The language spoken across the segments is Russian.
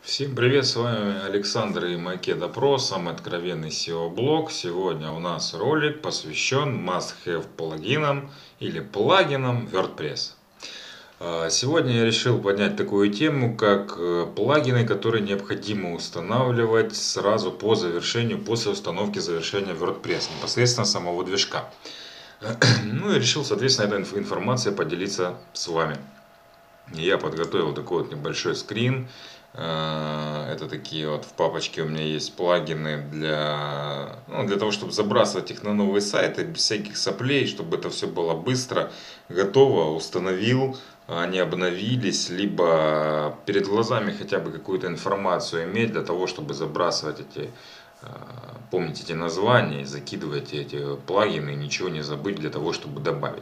Всем привет, с вами Александр и Македа Про, самый откровенный SEO-блог. Сегодня у нас ролик посвящен must-have плагинам или плагинам WordPress. Сегодня я решил поднять такую тему, как плагины, которые необходимо устанавливать сразу после установки завершения WordPress, непосредственно самого движка. Ну и решил, соответственно, этой информацией поделиться с вами. Я подготовил такой вот небольшой скрин. Это такие вот в папочке у меня есть плагины для того, чтобы забрасывать их на новые сайты без всяких соплей, чтобы это все было быстро, готово, установил, они обновились, либо перед глазами хотя бы какую-то информацию иметь для того, чтобы забрасывать помнить эти названия, закидывать эти плагины, ничего не забыть для того, чтобы добавить.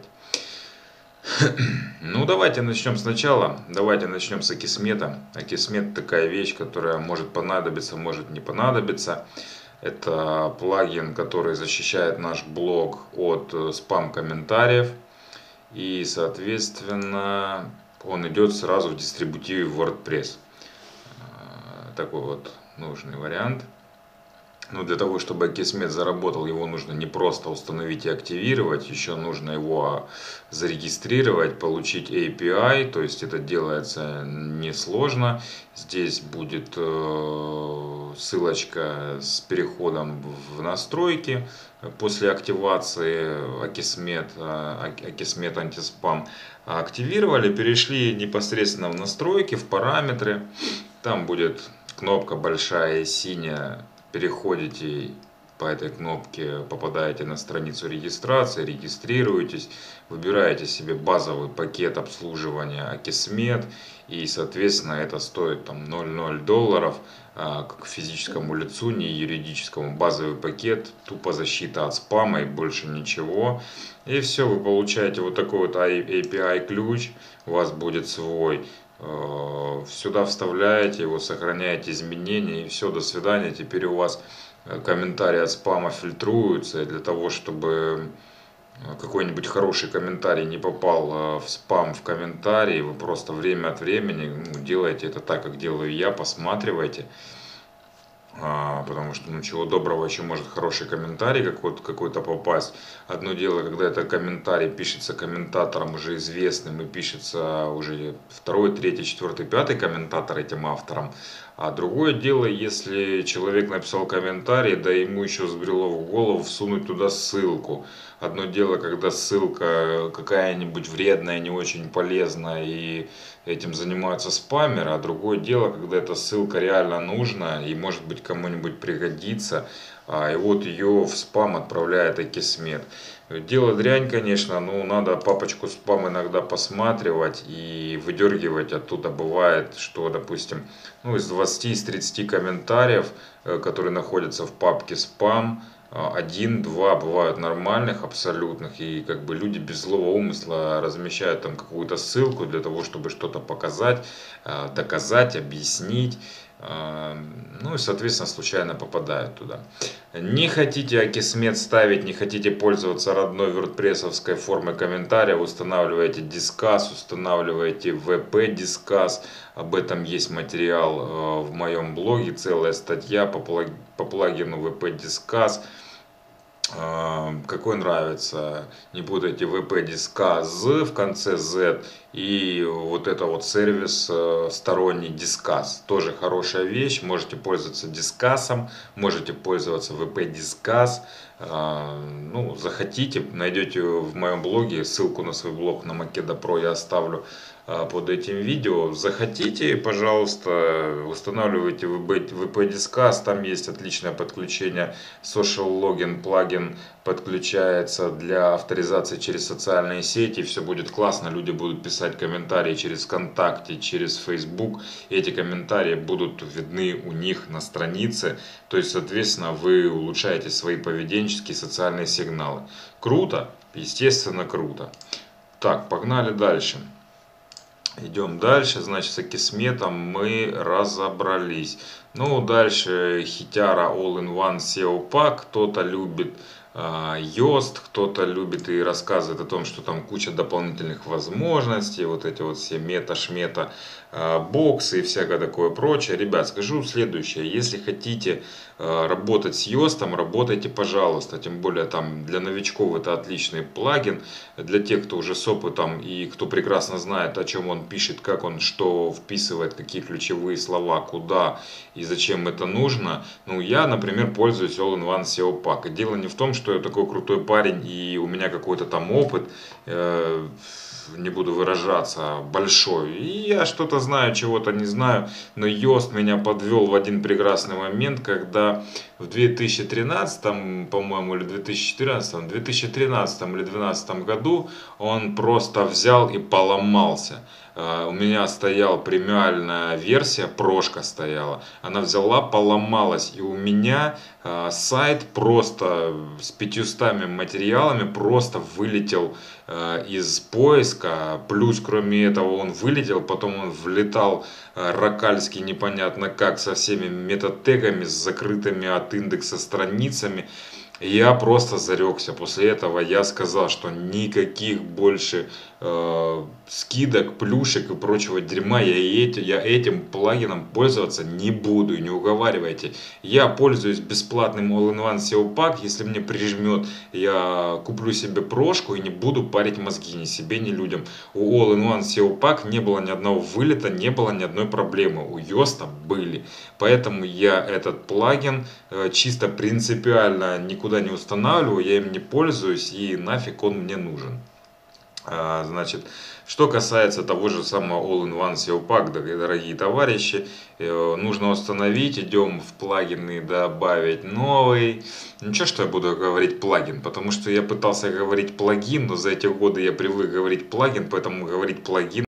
Ну, давайте начнем сначала. Давайте начнем с Акисмета. Акисмет такая вещь, которая может понадобиться, может не понадобиться. Это плагин, который защищает наш блог от спам-комментариев. И, соответственно, он идет сразу в дистрибутиве WordPress. Такой вот нужный вариант. Но для того, чтобы Акисмет заработал, его нужно не просто установить и активировать, еще нужно его зарегистрировать, получить API, то есть это делается несложно. Здесь будет ссылочка с переходом в настройки после активации Акисмет антиспам. Активировали, перешли непосредственно в настройки, в параметры. Там будет кнопка большая и синяя. Переходите по этой кнопке, попадаете на страницу регистрации, регистрируетесь, выбираете себе базовый пакет обслуживания Акисмет, и, соответственно, это стоит там $0.00, как физическому лицу, не юридическому. Базовый пакет, тупо защита от спама и больше ничего. И все, вы получаете вот такой вот API ключ, у вас будет свой. Сюда вставляете его, сохраняете изменения, и все, до свидания. Теперь у вас комментарии от спама фильтруются, и для того, чтобы какой-нибудь хороший комментарий не попал в спам в комментарии, вы просто время от времени делаете это так, как делаю я, посматривайте. Потому что, чего доброго, еще может хороший комментарий какой-то попасть. Одно дело, когда это комментарий пишется комментатором уже известным, и пишется уже второй, третий, четвертый, пятый комментатор этим автором. А другое дело, если человек написал комментарий, да ему еще взбрело в голову всунуть туда ссылку. Одно дело, когда ссылка какая-нибудь вредная, не очень полезная, и этим занимаются спамеры, а другое дело, когда эта ссылка реально нужна и может быть кому-нибудь пригодится, и вот ее в спам отправляет Акисмет. Дело дрянь, конечно, но надо папочку спам иногда посматривать и выдергивать оттуда. Бывает, что, допустим, из 20-30 комментариев, которые находятся в папке спам, один-два бывают нормальных, абсолютных, и как бы люди без злого умысла размещают там какую-то ссылку для того, чтобы что-то показать, доказать, объяснить. Ну и, соответственно, случайно попадают туда. Не хотите Акисмет ставить, не хотите пользоваться родной WordPress-овской формой комментария, устанавливаете Disqus, устанавливаете WP Disqus. Об этом есть материал в моем блоге, целая статья по плагину WP Disqus. Какой нравится, не путайте WP Disqus в конце Z и вот это вот сервис сторонний Disqus, тоже хорошая вещь. Можете пользоваться Disqus, можете пользоваться WP Disqus. Захотите, найдете в моем блоге, ссылку на свой блог на Македа Про я оставлю под этим видео. Захотите, пожалуйста, устанавливайте WP Disqus, там есть отличное подключение. Social Login плагин подключается для авторизации через социальные сети. Все будет классно, люди будут писать комментарии через ВКонтакте, через Facebook. И эти комментарии будут видны у них на странице. То есть, соответственно, вы улучшаете свои поведенческие социальные сигналы. Круто? Естественно, круто. Так, погнали дальше. Идем дальше, значит, с Акисметом мы разобрались. Дальше Хитяра All-in-One SEO Pack. Кто-то любит Yoast кто-то любит и рассказывает о том, что там куча дополнительных возможностей, вот эти вот все мета-шмета, боксы и всякое такое прочее. Ребят, скажу следующее, если хотите работать с Yoast, работайте, пожалуйста, тем более там для новичков это отличный плагин, для тех, кто уже с опытом и кто прекрасно знает, о чем он пишет, как он что вписывает, какие ключевые слова, куда и зачем это нужно. Ну, я, например, пользуюсь All-in-One SEO Pack. И дело не в том, что я такой крутой парень и у меня какой-то там опыт, не буду выражаться, большой. И я что-то знаю, чего-то не знаю. Но Yoast меня подвел в один прекрасный момент, когда в 2013, по-моему, или 2014, 2013 или 2012 году он просто взял и поломался. У меня стояла премиальная версия, прошка стояла. Она взяла, поломалась. И у меня сайт просто с 500 материалами просто вылетел из поиска. Плюс, кроме этого, он вылетел. Потом он влетал ракальски непонятно как, со всеми метатегами, с закрытыми от индекса страницами. Я просто зарекся. После этого я сказал, что никаких больше скидок, плюшек и прочего дерьма я этим плагином пользоваться не буду. И не уговаривайте. Я пользуюсь бесплатным All-in-One SEO Pack. Если мне прижмет, я куплю себе прошку и не буду парить мозги ни себе, ни людям. У All-in-One SEO Pack не было ни одного вылета, не было ни одной проблемы. У Yoast были. Поэтому я этот плагин чисто принципиально никуда не устанавливаю, я им не пользуюсь и нафиг он мне нужен. Значит, что касается того же самого All-in-One SEO Pack, дорогие товарищи, нужно установить, идем в плагины, добавить новый. Ничего, что я буду говорить плагин, потому что я пытался говорить плагин, но за эти годы я привык говорить плагин, поэтому говорить плагин